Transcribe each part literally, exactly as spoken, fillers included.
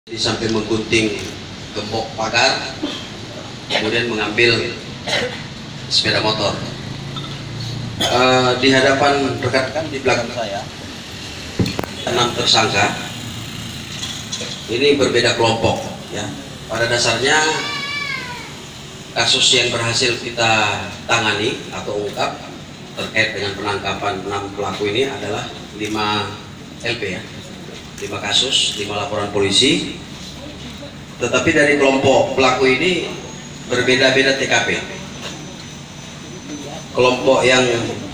Di sampai menggunting gembok pagar, kemudian mengambil sepeda motor. Uh, di hadapan rekan-rekan di belakang saya, enam tersangka. Ini berbeda kelompok, ya. Pada dasarnya kasus yang berhasil kita tangani atau ungkap terkait dengan penangkapan enam pelaku ini adalah lima L P, ya. lima kasus, lima laporan polisi. Tetapi dari kelompok pelaku ini berbeda-beda T K P. Kelompok yang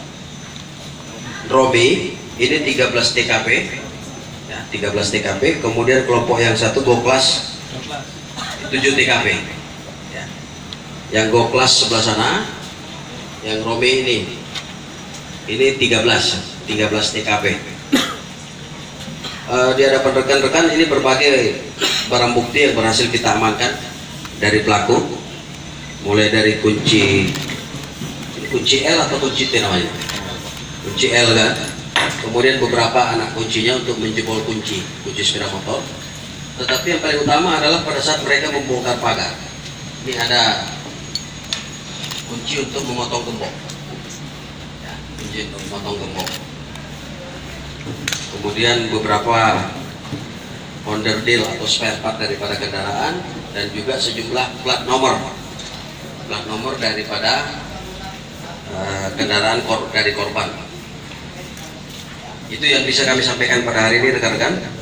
Robi ini tiga belas T K P, ya, tiga belas T K P. Kemudian kelompok yang satu Goklas tujuh T K P, ya. Yang Goklas sebelah sana, yang Robi ini ini tiga belas T K P. Uh, di hadapan rekan-rekan ini berbagai barang bukti yang berhasil kita amankan dari pelaku, mulai dari kunci kunci L atau kunci T namanya, kunci L kan, kemudian beberapa anak kuncinya untuk menjebol kunci kunci sepeda motor. Tetapi yang paling utama adalah pada saat mereka membongkar pagar, ini ada kunci untuk memotong gembok, ya, kunci untuk memotong gembok. Kemudian beberapa onderdil atau spare part daripada kendaraan, dan juga sejumlah plat nomor plat nomor daripada uh, kendaraan kor dari korban. Itu yang bisa kami sampaikan pada hari ini, rekan-rekan.